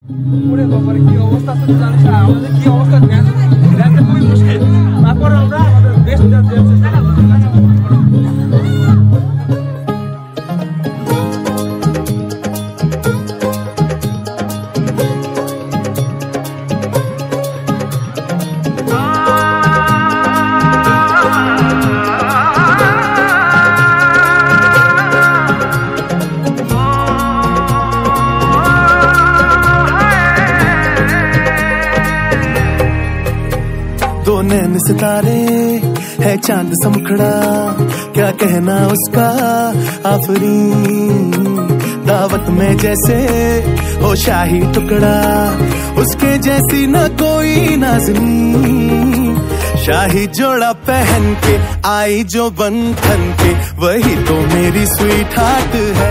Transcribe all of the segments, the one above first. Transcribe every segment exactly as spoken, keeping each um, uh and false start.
ওরে বাবারে কি অবস্থা তুই জানিস না আমাদের কি অবস্থা দেখতে খুবই মুশকিল তারপর আমরা আমাদের বেস্ট দেওয়ার চেষ্টা করব दो नैन सितारे है चांद सा मुखड़ा क्या कहना उसका आफरी दावत में जैसे हो शाही टुकड़ा उसके जैसी न कोई नाज़नीन शाही जोड़ा पहन के आई जो बंधन के वही तो मेरी स्वीट हार्ट है।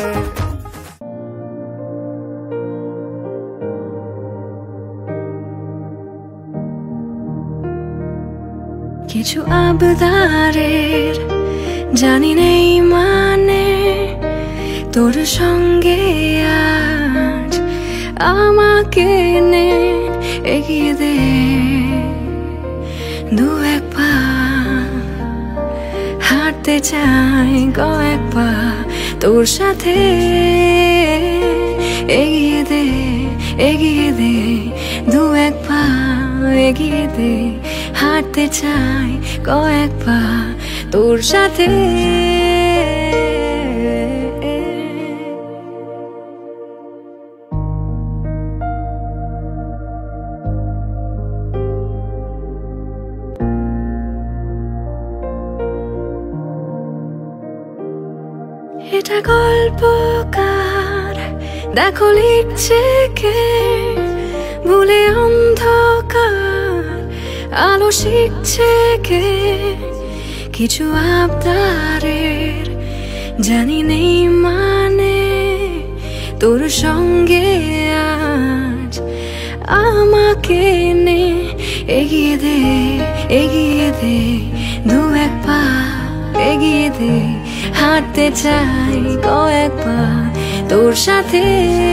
কিছু আবদারের জানি নেই মানে তোর সঙ্গে আজ আমাকে নে এগিয়ে দে দু এক পা হাঁটতে চাই কয়েক পা তোর সাথে এগিয়ে দে এগিয়ে দে দু এক পা এগিয়ে দে হাঁটতে চাই কয়েক পা তোর সাথে এটা গল্পকার দেখো লিখছে কে ভুলে অন্ধকার আলো শিখছে কে কিছু আবদারের জানি নেই মানে তোর সঙ্গে আজ আমাকে নে এগিয়ে দে এগিয়ে দে দু এক পা এগিয়ে দে হাঁটতে চাই কয়েক পা তোর সাথে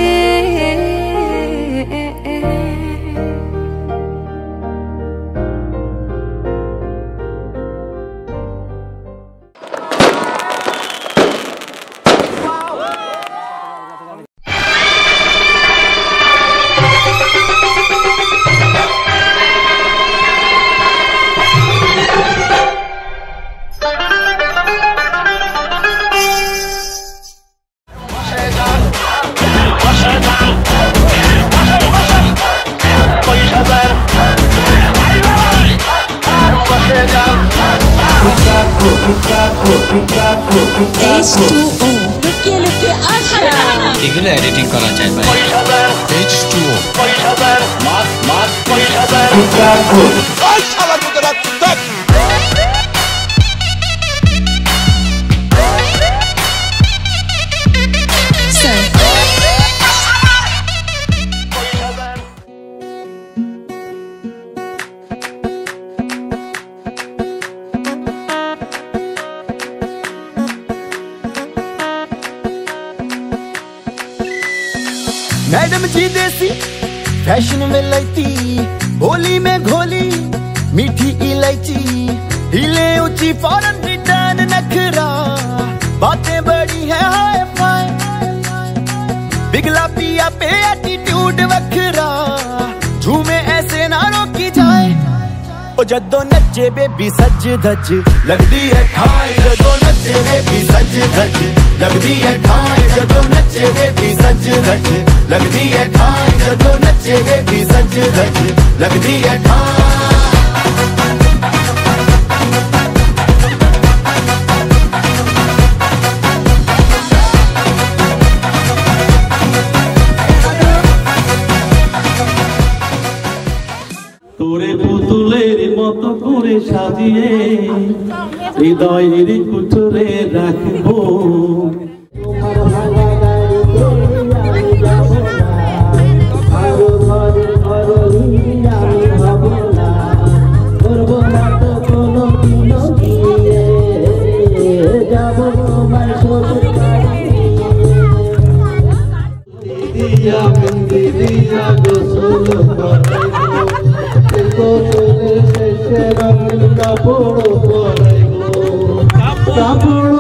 H two O লুকিয়ে লুকিয়ে আছাড়া এগুলো এডিটিং করা যায় ভাই H two O মাস মাস আই শালা তোরা দেখ স্যার मैडम जी देसी फैशन में लैती होली में घोली मीठी इलायची हिले ऊंची फौरन रिटर्न नखरा बातें बड़ी है हाय फाय बिगला पिया पे एटीट्यूड वखरा झूमे ऐसे ना रोकी जाए ओ जदों नचे बेबी सज धज लगदी है ठाई जदों नचे बेबी सज धज लगदी है ठाई जदों नचे बेबी सज धज लगदी है ठाई जदों नचे बेबी सज धज लगदी है ठाई তোরে পুতুলের মতো করে সাজিয়ে হৃদয়ের কুঠুরে রাখবো দিয়া মেহেন্দি দিয়া গোসল করাইবো গোসলের শেষে রঙিন কাপড় পরাইবো কাপড়